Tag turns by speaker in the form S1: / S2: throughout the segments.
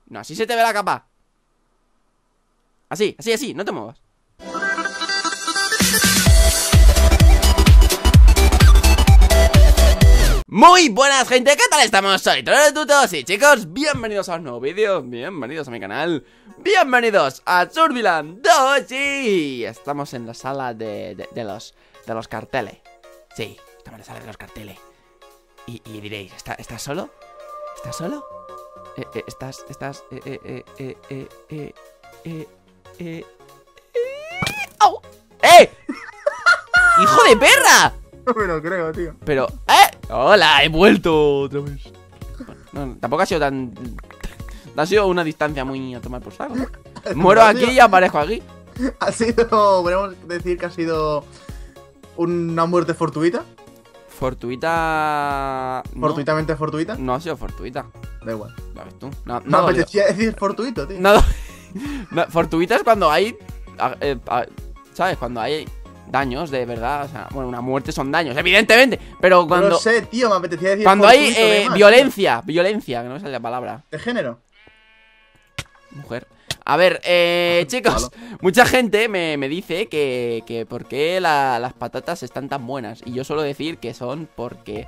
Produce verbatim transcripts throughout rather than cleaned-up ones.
S1: No, así se te ve la capa. Así, así, así, no te muevas. Muy buenas, gente, ¿qué tal estamos? Soy Tutos y chicos, bienvenidos a un nuevo vídeo. Bienvenidos a mi canal. Bienvenidos a Surviland dos. Y estamos en la sala de, de, de los de los carteles. Sí, estamos en la sala de los carteles. Y, y diréis, ¿está, ¿estás solo? ¿Estás solo? Eh, eh, ¿Estás, estás, eh, eh, eh, eh, eh, eh, eh, eh, eh, ¡oh! ¡Eh! ¡Hijo de perra!
S2: No me lo creo, tío.
S1: Pero, ¡eh! ¡Hola! He vuelto otra vez. No, tampoco ha sido tan... Ha sido una distancia muy a tomar por saco. Muero aquí y aparezco aquí.
S2: Ha sido, podemos decir que ha sido una muerte fortuita.
S1: Fortuita... No.
S2: ¿Fortuitamente fortuita?
S1: No ha sido fortuita.
S2: Da igual.
S1: La ves tú. No,
S2: Me
S1: no
S2: apetecía decir fortuito, tío.
S1: No, no, fortuita es cuando hay... eh, ¿Sabes? Cuando hay daños de verdad. O sea, bueno, una muerte son daños, evidentemente. Pero cuando...
S2: No sé, tío, me apetecía decir
S1: Cuando hay eh,
S2: además,
S1: violencia. Tío. Violencia, que no me sale la palabra.
S2: ¿De género?
S1: Mujer. A ver, eh, chicos, mucha gente me, me dice que, que por qué la, las patatas están tan buenas. Y yo suelo decir que son porque...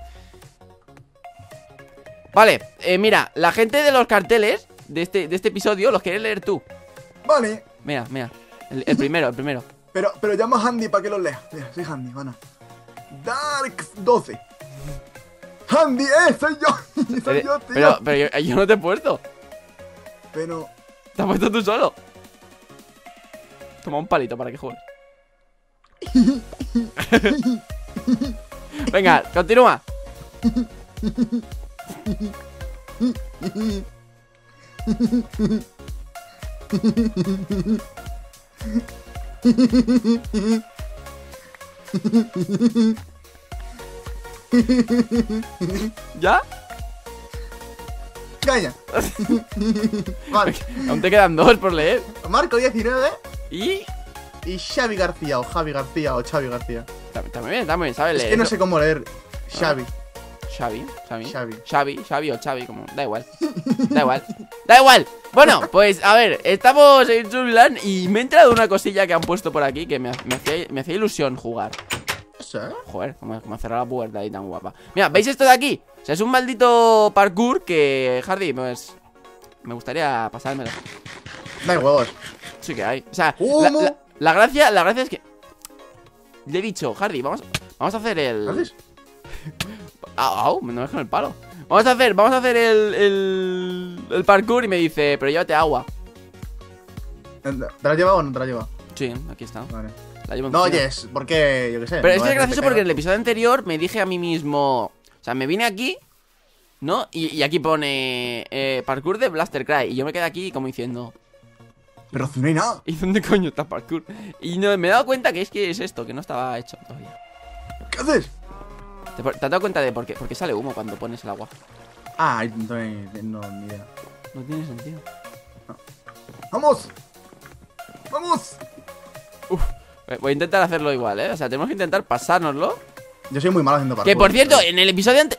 S1: Vale, eh, mira, la gente de los carteles de este, de este episodio los quieres leer tú.
S2: Vale.
S1: Mira, mira, el, el primero, el primero.
S2: Pero, pero llama a Handy para que los lea. Mira, soy Handy, van. Dark doce. Handy, eh, soy yo. soy
S1: Pero,
S2: yo, tío.
S1: pero, pero yo, yo no te he puesto.
S2: Pero...
S1: Te has puesto tú solo. Toma un palito para que juegues. Venga, continúa. ¿Ya?
S2: Calla. Vale.
S1: Aún te quedan dos por leer.
S2: Marco diecinueve.
S1: Y...
S2: Y Xavi García, o Javi García, o Xavi García.
S1: Está, está muy bien, está muy bien, ¿sabes leer?
S2: Es que no
S1: eso?
S2: sé cómo leer Xavi.
S1: Xavi, Xavi,
S2: Xavi.
S1: Xavi, Xavi o Xavi, como, da igual, da igual, da igual. Bueno, pues a ver, estamos en Surviland y me ha entrado una cosilla que han puesto por aquí que me, me, hacía, me hacía ilusión jugar.
S2: ¿Sí?
S1: Joder, como, como cerrar la puerta ahí tan guapa. Mira, ¿veis esto de aquí? O sea, es un maldito parkour que, Hardy, pues, me gustaría pasármelo.
S2: No hay huevos.
S1: Sí que hay, o sea,
S2: ¿Cómo?
S1: la, la, la gracia, la gracia es que le he dicho, Hardy, vamos, vamos a hacer el...
S2: ¿Haces?
S1: Au, au, me dejo en el palo. Vamos a hacer, vamos a hacer el, el, el parkour y me dice, pero llévate agua.
S2: ¿Te la has llevado o no te la has llevado?
S1: Sí, aquí está.
S2: Vale.
S1: La llevo
S2: No
S1: encima.
S2: oyes, porque yo qué sé.
S1: Pero es
S2: no
S1: que es
S2: te
S1: gracioso
S2: pega.
S1: porque en el episodio anterior me dije a mí mismo... O sea, me vine aquí, ¿no? Y, y aquí pone eh, parkour de Blaster Cry. Y yo me quedé aquí como diciendo...
S2: Pero no hay nada.
S1: ¿Y dónde coño está parkour? Y no, me he dado cuenta que es que es esto, que no estaba hecho todavía.
S2: ¿Qué haces?
S1: ¿Te, ¿Te has dado cuenta de por qué, por qué sale humo cuando pones el agua?
S2: Ah, no, no, ni idea.
S1: No tiene sentido.
S2: ¡Vamos! ¡Vamos!
S1: Uf, voy a intentar hacerlo igual, ¿eh? O sea, tenemos que intentar pasárnoslo.
S2: Yo soy muy malo haciendo parkour.
S1: Que por cierto, en el episodio antes...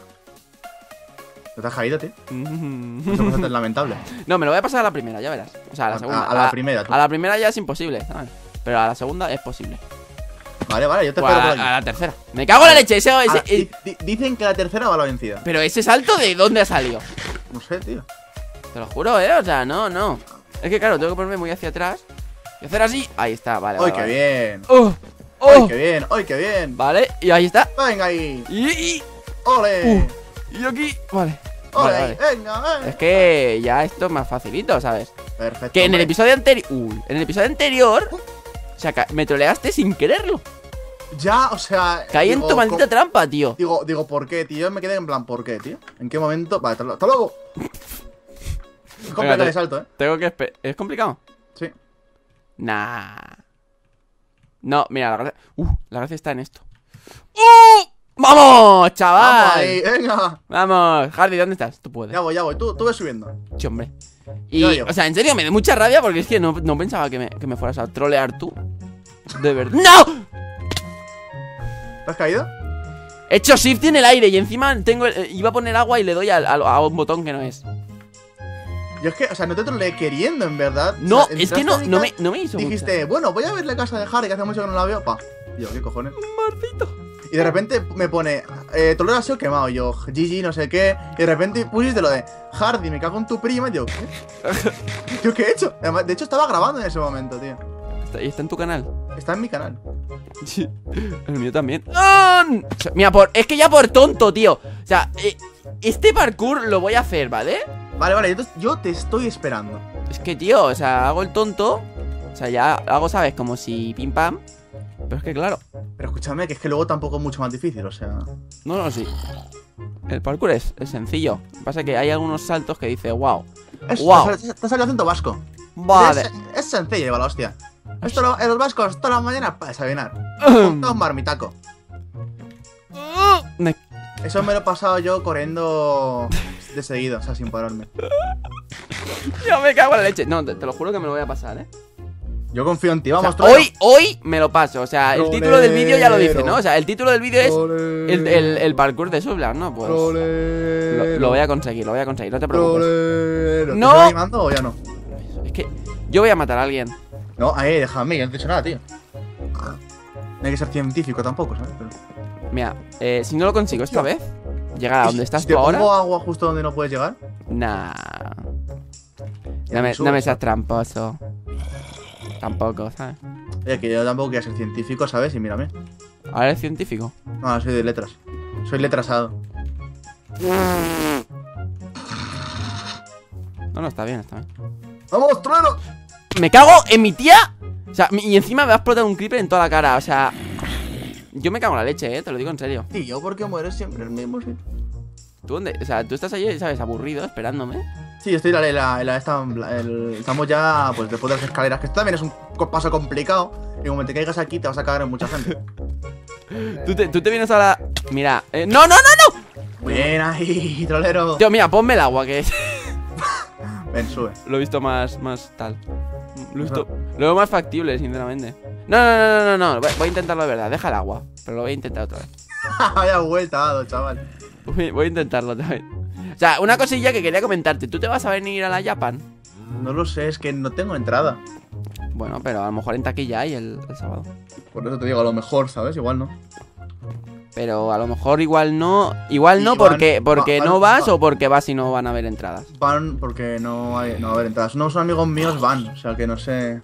S2: ¿Te has caído, tío? Eso es lamentable.
S1: No, me lo voy a pasar a la primera, ya verás. O sea, a la
S2: A-
S1: segunda.
S2: a la primera, tú.
S1: A la primera ya es imposible, ¿sabes? Pero a la segunda es posible.
S2: Vale, vale, yo te
S1: O
S2: espero
S1: a,
S2: por
S1: la,
S2: aquí.
S1: a la tercera. Me cago en la leche, ese, ese-
S2: Ah,
S1: eh,
S2: di- di- dicen que la tercera va la vencida.
S1: Pero ese salto, ¿de dónde ha salido?
S2: No sé, tío.
S1: Te lo juro, ¿eh? O sea, no, no. Es que claro, tengo que ponerme muy hacia atrás y hacer así. Ahí está, vale,
S2: ¡Ay,
S1: vale,
S2: qué
S1: vale.
S2: bien!
S1: ¡Oh!
S2: ¡Ay,
S1: ¡Oh!
S2: qué bien! ¡Ay, qué bien!
S1: Vale, y ahí está.
S2: ¡Venga ahí!
S1: Y, y,
S2: ¡Ole!
S1: uh, y aquí, vale.
S2: ¡Ole!
S1: Vale, vale.
S2: ¡Venga, eh!
S1: Es que ya esto es más facilito, ¿sabes?
S2: Perfecto.
S1: Que en el
S2: hombre.
S1: episodio anterior... Uy, en el episodio anterior... O sea, ca- me troleaste sin quererlo.
S2: Ya, o sea.
S1: Caí en
S2: digo,
S1: tu maldita
S2: co-
S1: trampa, tío.
S2: Digo, digo, ¿por qué, tío? Yo me quedé en plan, ¿por qué, tío? ¿En qué momento? Vale, hasta lo- hasta luego. Es complicado
S1: te-
S2: el salto, ¿eh?
S1: Tengo que... espe- ¿Es complicado?
S2: Sí.
S1: Nah. No, mira, la gracia... Uh, la gracia está en esto. ¡Uh! ¡Vamos, chaval!
S2: Vamos ahí, venga.
S1: Vamos, Hardy, ¿dónde estás? Tú puedes.
S2: Ya voy, ya voy. Tú, tú ves subiendo.
S1: Sí, hombre. Y,
S2: Yo, yo.
S1: o sea, en serio, me da mucha rabia porque es que no, no pensaba que me, que me fueras a trolear tú. De verdad. ¡No!
S2: ¿Te has caído?
S1: He hecho shift en el aire y encima tengo eh, iba a poner agua y le doy al- al- a, un botón que no es.
S2: Yo es que, o sea, no te troleé queriendo, en verdad.
S1: No,
S2: o sea,
S1: es que no,
S2: entraste a mi
S1: no, me,
S2: casa,
S1: no me hizo
S2: dijiste, bueno, voy a ver la casa de Harry, que hace mucho que no la veo. Pa. Y yo, ¿qué cojones?
S1: Marcito.
S2: Y de repente me pone, eh, Toledo ha sido quemado. Y yo, G G, no sé qué. Y de repente pusiste lo de Hardy, me cago en tu prima. Y yo, ¿qué? ¿Yo qué he hecho? Además, de hecho, estaba grabando en ese momento, tío.
S1: ¿Está, ¿Y está en tu canal?
S2: Está en mi canal.
S1: Sí, el mío también. ¡Ah! O sea, mira, por, es que ya por tonto, tío. O sea, eh, este parkour lo voy a hacer, ¿vale?
S2: Vale, vale, yo te, yo te estoy esperando.
S1: Es que, tío, o sea, hago el tonto. O sea, ya hago, ¿sabes? Como si pim pam. Pero es que, claro.
S2: Pero escúchame, que es que luego tampoco es mucho más difícil, o sea.
S1: No, no, sí. El parkour es, es sencillo. Lo que pasa es que hay algunos saltos que dice, wow.
S2: Es,
S1: Wow.
S2: Te, te salió acento vasco.
S1: Vale.
S2: Es, es sencillo, lleva la hostia. Esto lo, en los vascos todas las mañanas para desayunar. Con un marmitaco.
S1: Me-
S2: Eso me lo he pasado yo corriendo de seguido, o sea, sin pararme.
S1: Yo me cago en la leche. No, te, te lo juro que me lo voy a pasar, ¿eh?
S2: Yo confío en ti,
S1: O sea,
S2: vamos, Trolero.
S1: hoy, hoy me lo paso. O sea, el
S2: Trolero.
S1: título del vídeo ya lo dice, ¿no? O sea, el título del vídeo es
S2: Trolero.
S1: el, el, el parkour de Sublan, ¿no? Pues lo,
S2: Trolero.
S1: lo voy a conseguir, lo voy a conseguir, no te preocupes.
S2: Trolero. ¿Te
S1: No.
S2: estás animando o ya no?
S1: Es que yo voy a matar a alguien.
S2: No, ahí, déjame, yo no te he dicho nada, tío. No hay que ser científico tampoco, ¿sabes? Pero...
S1: Mira, eh, si no lo consigo esta vez, llegar a donde estás
S2: ¿Te
S1: tú ahora.
S2: pongo agua justo donde no puedes llegar?
S1: Nah.
S2: Ya
S1: No me,
S2: me subes,
S1: no me seas
S2: ¿sabes?
S1: tramposo. Tampoco, ¿sabes?
S2: Oye, que yo tampoco quiero ser científico, ¿sabes? Y mírame.
S1: Ahora eres científico.
S2: No, soy de letras. Soy letrasado.
S1: No, no, está bien, está bien.
S2: ¡Vamos, Trolero!
S1: ¡Me cago en mi tía! O sea, mi- y encima me va a explotar un creeper en toda la cara, o sea. Yo me cago en la leche, eh, te lo digo en serio.
S2: Tío, ¿por qué mueres siempre en el mismo sitio?
S1: ¿Tú dónde? O sea, tú estás ahí, ¿sabes? Aburrido, esperándome.
S2: Sí, estoy en la, la, la- esta- el- estamos ya, pues después de las escaleras, que esto también es un co- paso complicado. Y como te caigas aquí, te vas a cagar en mucha gente.
S1: Tú te, tú te vienes a la. Mira, eh, ¡no, no, no, no!
S2: Bien ahí, Trolero.
S1: Tío, mira, ponme el agua, que
S2: Ven, sube.
S1: lo he visto más, más tal. Lo he visto. Lo veo más factible, sinceramente. No, no, no, no, no, no. Voy voy a intentarlo de verdad. Deja el agua. Pero lo voy a intentar otra vez.
S2: Vaya vuelta ha dado, chaval.
S1: Voy, voy a intentarlo otra vez. O sea, una cosilla que quería comentarte. ¿Tú te vas a venir a la Japan?
S2: No lo sé, es que no tengo entrada.
S1: Bueno, pero a lo mejor en taquilla hay el, el sábado.
S2: Por eso te digo, a lo mejor, ¿sabes? Igual no.
S1: Pero a lo mejor igual no. Igual no
S2: Igual-
S1: porque, porque
S2: va-
S1: no
S2: va-
S1: vas o porque vas y no van a haber entradas.
S2: Van porque no hay, no va a haber entradas. Unos amigos míos van, o sea que no sé.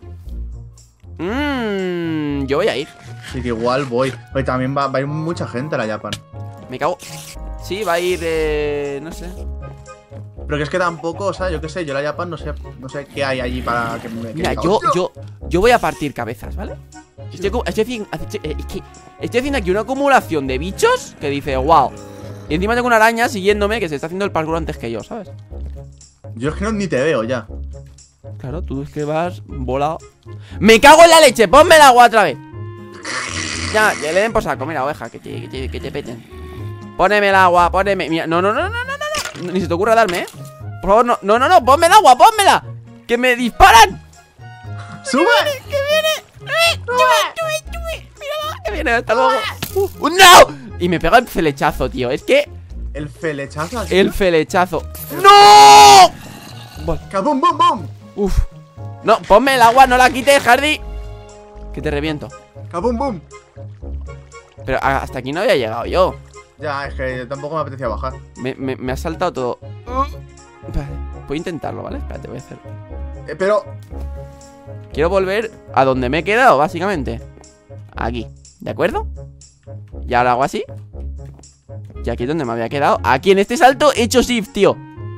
S1: Mmm, yo voy a ir.
S2: Así que igual voy. Oye, también va, va a ir mucha gente a la Japan.
S1: Me cago. Sí, va a ir, eh, no sé.
S2: Pero que es que tampoco, o sea, yo qué sé, yo la Japan no sé, no sé qué hay allí para que me. que
S1: Mira,
S2: me
S1: yo,
S2: ¡Hostia!
S1: yo, yo voy a partir cabezas, ¿vale? Estoy, acu- estoy, haciendo- eh, es que estoy haciendo aquí una acumulación de bichos que dice, wow. Y encima tengo una araña siguiéndome que se está haciendo el parkour antes que yo, ¿sabes?
S2: Yo es que no, ni te veo ya.
S1: Claro, tú es que vas volado. ¡Me cago en la leche! ¡Ponme el agua otra vez! Ya, que le den por saco, mira, oveja, que te, que te, que te peten. Póneme el agua, póneme. Mira, no, no, no, no, no, no, no. Ni se te ocurra darme, ¿eh? Por favor, no, no, no, no, ponme el agua, pónmela. ¡Que me disparan!
S2: ¡Sube!
S1: ¡Que viene! Míralo, que viene, hasta luego. Uh, uh, ¡No! Y me pega el flechazo, tío. Es que
S2: El felechazo aquí.
S1: el flechazo. ¡No! Vale.
S2: ¡Cabum, bum, bum!
S1: Uf. No, ponme el agua, no la quites, Hardy. Que te reviento.
S2: ¡Cabum, bum!
S1: Pero a- hasta aquí no había llegado yo.
S2: Ya, es que tampoco me apetecía bajar.
S1: Me, me, me ha saltado todo. Vale, voy a intentarlo, ¿vale? Espérate, voy a hacer.
S2: Eh, pero.
S1: Quiero volver a donde me he quedado, básicamente. Aquí, ¿de acuerdo? Y ahora hago así. Y aquí es donde me había quedado. Aquí en este salto he hecho shift, tío.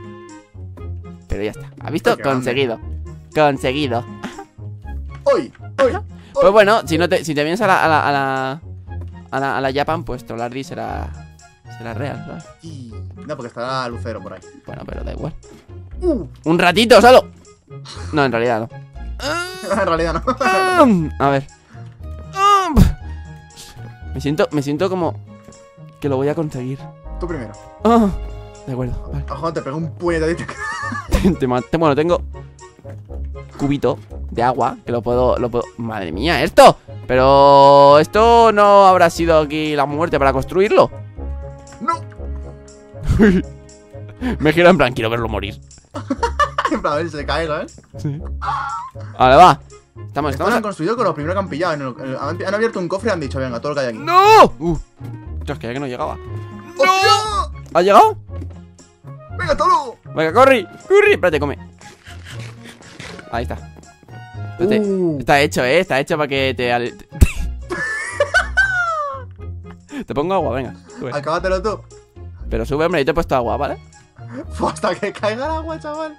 S1: Pero ya está. ¿Has visto?
S2: Qué grande.
S1: Conseguido. Conseguido.
S2: ¡Hoy! ¡Hoy!
S1: Pues bueno, si no te, si te vienes a la, a la, a la, a la, a la Japan, pues Trollardi será, será real, ¿sabes?
S2: Y- No, porque estará Lucero por ahí.
S1: Bueno, pero da igual.
S2: Uh,
S1: Un ratito solo. No, en realidad no.
S2: en realidad no.
S1: Um, A ver. Um, Me siento, me siento como que lo voy a conseguir.
S2: Tú primero.
S1: Ah, de acuerdo, vale.
S2: Ojo, te pego un puñetadito.
S1: Te ma- te- bueno, tengo cubito de agua que lo puedo, lo puedo. Madre mía, esto. Pero esto no habrá sido aquí la muerte para construirlo.
S2: ¡No!
S1: Me gira en plan, quiero verlo morir.
S2: En plan, a ver si se cae, ¿sabes?
S1: Sí. Vale, va. Estamos,
S2: Esto
S1: estamos.
S2: lo han
S1: a-
S2: construido con lo primero que han pillado. en el- en el- Han han abierto un cofre y han dicho, venga, todo lo que hay aquí.
S1: ¡No! Uh, Dios, que ya que no llegaba.
S2: ¡Hostia!
S1: ¿Ha llegado?
S2: ¡Venga, hasta luego!
S1: Venga, corre, corre. Espérate, come. Ahí está. Espérate.
S2: Uh.
S1: Está hecho, eh. Está hecho para que te. ale- Te pongo agua, venga. Sube.
S2: Acábatelo tú.
S1: Pero sube, hombre, yo te he puesto agua, ¿vale?
S2: Fue hasta que caiga el agua, chaval.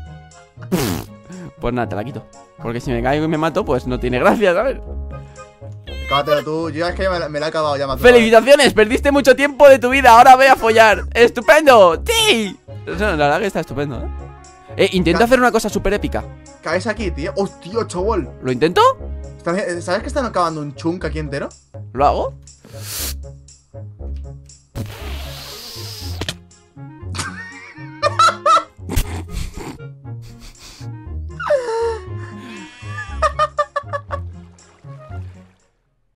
S1: Pues nada, te la quito. Porque si me caigo y me mato, pues no tiene gracia, ¿sabes?
S2: Acábatelo tú. Yo es que me, la- me la he acabado ya matando.
S1: ¡Felicitaciones! Perdiste mucho tiempo de tu vida. Ahora voy a follar. ¡Estupendo! ¡Sí! O sea, la verdad que está estupendo, ¿eh? Eh, intento
S2: Ca-
S1: hacer una cosa súper épica.
S2: Caes aquí, tío. ¡Hostia, chaval!
S1: ¿Lo intento?
S2: Están- ¿Sabes que están acabando un chunk aquí entero?
S1: ¿Lo hago?